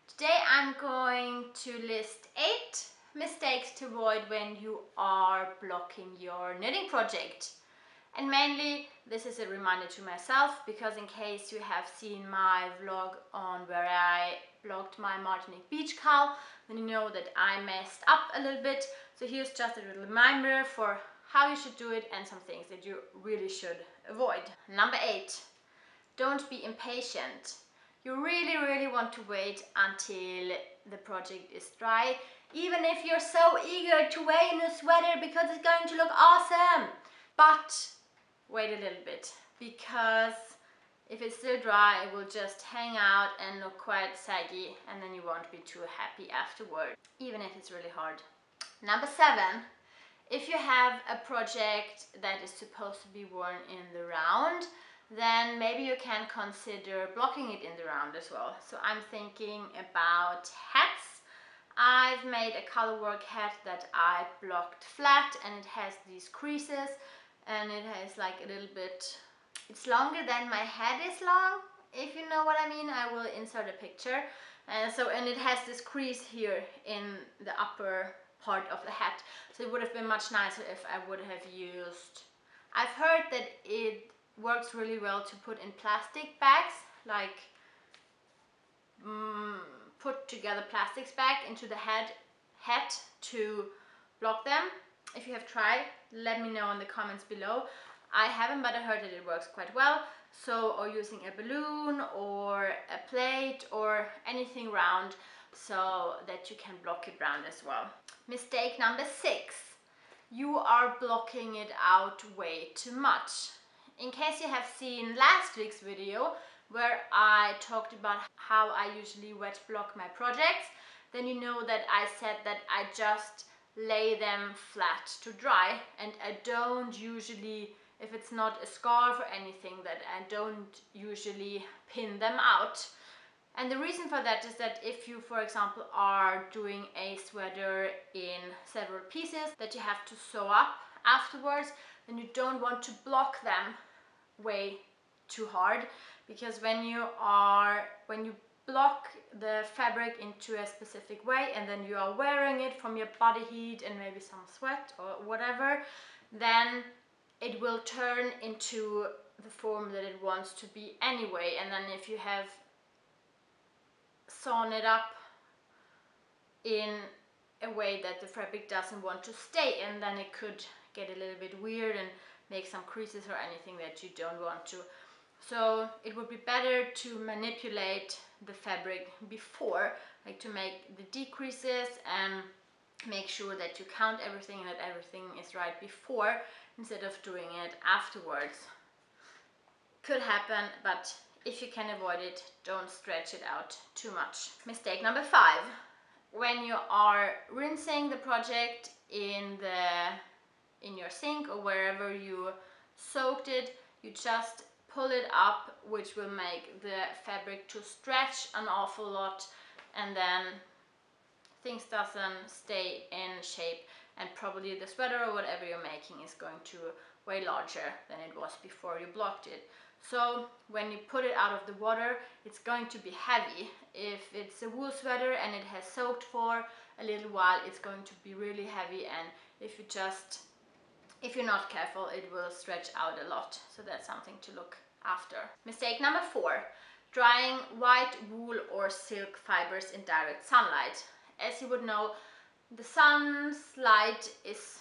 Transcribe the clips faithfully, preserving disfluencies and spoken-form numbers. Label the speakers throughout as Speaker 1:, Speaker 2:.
Speaker 1: Today I'm going to list eight mistakes to avoid when you are blocking your knitting project. And mainly this is a reminder to myself, because in case you have seen my vlog on where I blocked my Martinique beach cowl, then you know that I messed up a little bit. So here's just a little reminder for how you should do it and some things that you really should avoid. Number eight, don't be impatient. You really, really want to wait until the project is dry, even if you're so eager to wear in a sweater because it's going to look awesome. But wait a little bit, because if it's still dry, it will just hang out and look quite saggy, and then you won't be too happy afterward, even if it's really hard. Number seven, if you have a project that is supposed to be worn in the round, then maybe you can consider blocking it in the round as well. So I'm thinking about hats. I've made a colorwork hat that I blocked flat, and it has these creases, and it has like a little bit, it's longer than my head is long, if you know what I mean. I will insert a picture. And so, and it has this crease here in the upper part of the hat. So it would have been much nicer if I would have used, I've heard that it works really well to put in plastic bags, like mm, put together plastics bag into the head hat to block them. If you have tried, let me know in the comments below. I haven't, but I heard that it works quite well. So, or using a balloon or a plate or anything round so that you can block it round as well. Mistake number six, you are blocking it out way too much. In case you have seen last week's video where I talked about how I usually wet block my projects, then you know that I said that I just lay them flat to dry, and I don't usually, if it's not a scarf or anything, that I don't usually pin them out. And the reason for that is that if you, for example, are doing a sweater in several pieces that you have to sew up afterwards, then you don't want to block them way too hard, because when you are when you block the fabric into a specific way and then you are wearing it from your body heat and maybe some sweat or whatever, then it will turn into the form that it wants to be anyway. And then if you have sewn it up in a way that the fabric doesn't want to stay in, then it could get a little bit weird and make some creases or anything that you don't want to. So it would be better to manipulate the fabric before, like to make the decreases and make sure that you count everything and that everything is right before, instead of doing it afterwards. Could happen, but if you can avoid it, don't stretch it out too much. Mistake number five, when you are rinsing the project in the in your sink or wherever you soaked it, you just pull it up, which will make the fabric to stretch an awful lot, and then things doesn't stay in shape, and probably the sweater or whatever you're making is going to way larger than it was before you blocked it. So when you put it out of the water, it's going to be heavy. If it's a wool sweater and it has soaked for a little while, it's going to be really heavy, and if you just If you're not careful, it will stretch out a lot. So that's something to look after. Mistake number four, drying white wool or silk fibers in direct sunlight. As you would know, the sun's light is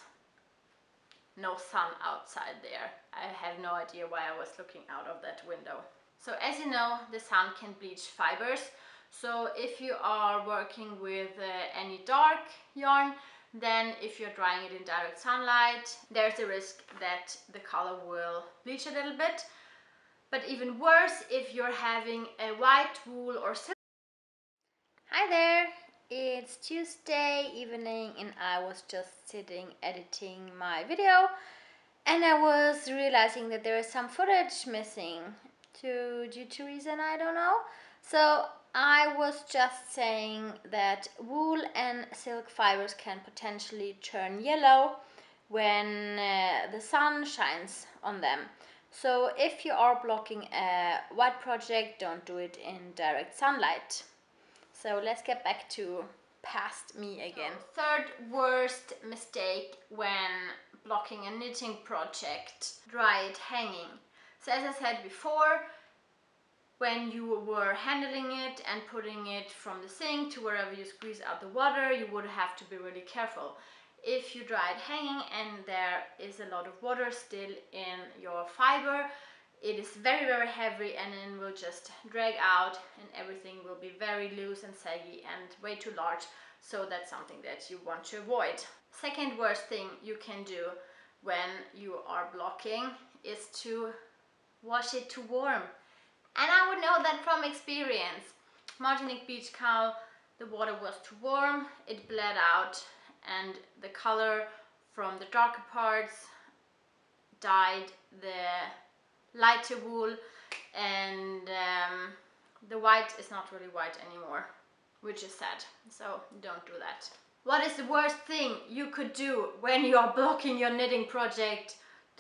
Speaker 1: no sun outside there. I have no idea why I was looking out of that window. So as you know, the sun can bleach fibers. So if you are working with uh, any dark yarn, then if you're drying it in direct sunlight, there's a risk that the color will bleach a little bit. But even worse, if you're having a white wool or silk. Hi there, it's Tuesday evening and I was just sitting editing my video, and I was realizing that there is some footage missing to, due to reason I don't know. So I was just saying that wool and silk fibers can potentially turn yellow when uh, the sun shines on them. So if you are blocking a white project, don't do it in direct sunlight. So let's get back to past me again. So, third worst mistake when blocking a knitting project, dry it hanging. So as I said before, when you were handling it and putting it from the sink to wherever you squeeze out the water, you would have to be really careful. If you dry it hanging and there is a lot of water still in your fiber, it is very very heavy and it will just drag out and everything will be very loose and saggy and way too large. So that's something that you want to avoid. Second worst thing you can do when you are blocking is to wash it too warm. And I would know that from experience. Martinique beach cowl, the water was too warm, it bled out and the color from the darker parts dyed the lighter wool, and um, the white is not really white anymore, which is sad, so don't do that. What is the worst thing you could do when you are blocking your knitting project?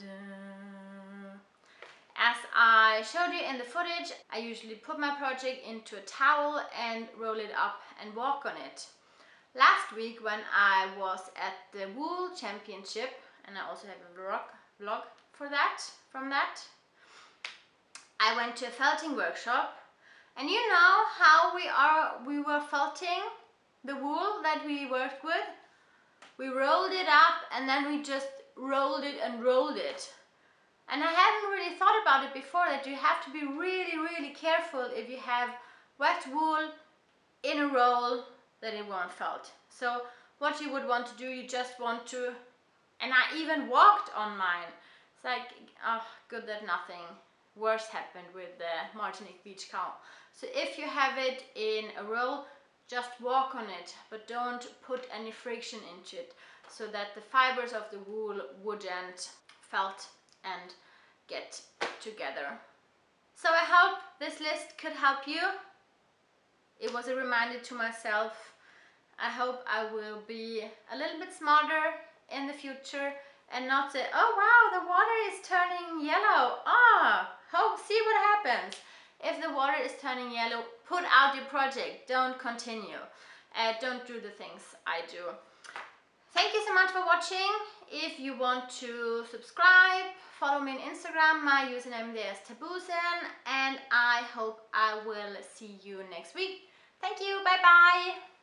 Speaker 1: As I showed you in the footage, I usually put my project into a towel and roll it up and walk on it. Last week when I was at the Wool Championship, and I also have a vlog, vlog for that, from that, I went to a felting workshop, and you know how we are we were felting the wool that we worked with? We rolled it up and then we just rolled it and rolled it. And I hadn't really thought about it before, that you have to be really really careful if you have wet wool in a roll that it won't felt. So what you would want to do, you just want to, and I even walked on mine. It's like, oh, good that nothing worse happened with the Martinique beach cowl. So if you have it in a roll, just walk on it, but don't put any friction into it, so that the fibers of the wool wouldn't felt and get together. So I hope this list could help you. It was a reminder to myself. I hope I will be a little bit smarter in the future and not say, oh wow, the water is turning yellow. Ah, hope, see what happens. If the water is turning yellow, put out your project. Don't continue. Uh, don't do the things I do. Thank you so much for watching. If you want to subscribe, follow me on Instagram. My username there is Tabusen, and I hope I will see you next week. Thank you. Bye bye.